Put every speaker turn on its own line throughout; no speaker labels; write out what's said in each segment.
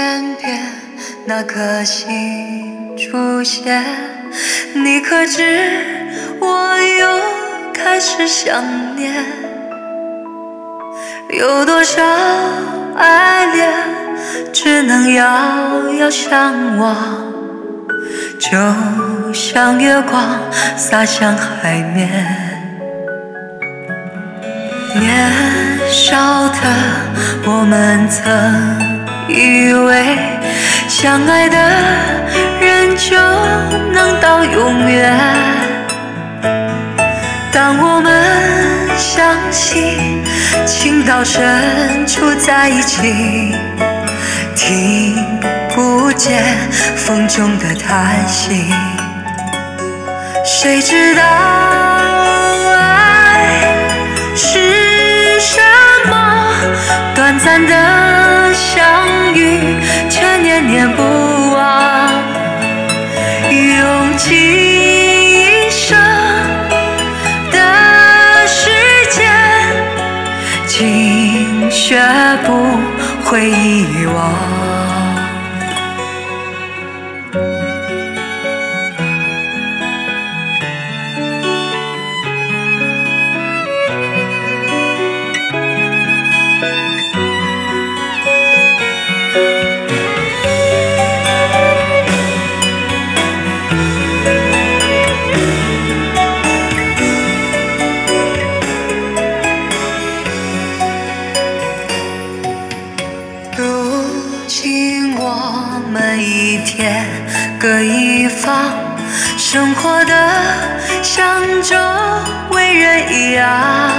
天边那颗星出现，你可知我又开始想念？有多少爱恋只能遥遥相望，就像月光洒向海面。年少的我们曾以为，相爱的人就能到永远。当我们相信情到深处在一起，听不见风中的叹息，谁知道爱是什么？短暂的相遇，却念念不忘，用尽一生的时间，竟学不会遗忘。我们一天各一方，生活的像周围人一样，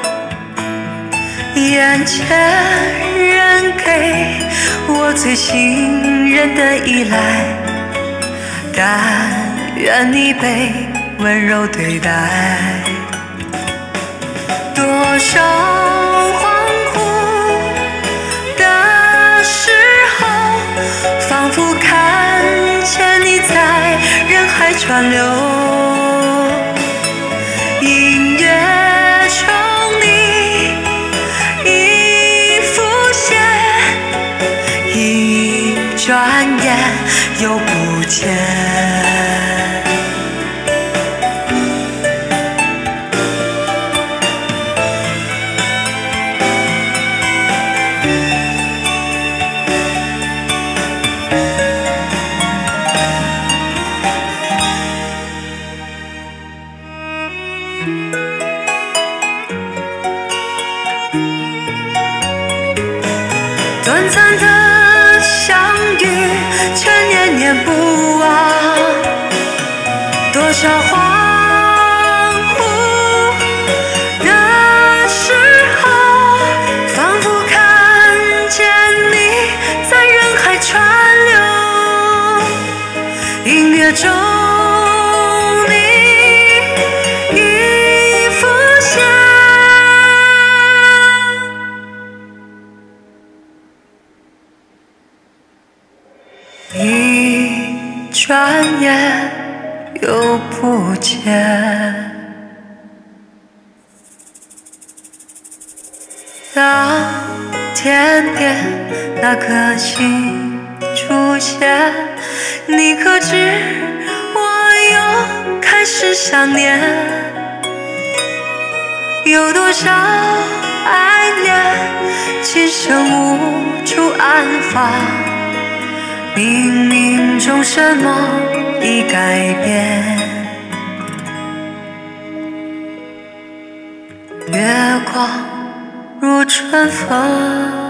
眼前人给我最信任的依赖，但愿你被温柔对待。多少仿佛看见你在人海川流，音乐中你已浮现，一转眼又不见。短暂的相遇，却念念不忘，多少恍惚的时候，仿佛看见你在人海川流，音乐中一转眼又不见。当天边那颗星出现，你可知我又开始想念？有多少爱恋今生无处安放，冥冥中什么已改变？月光如春风。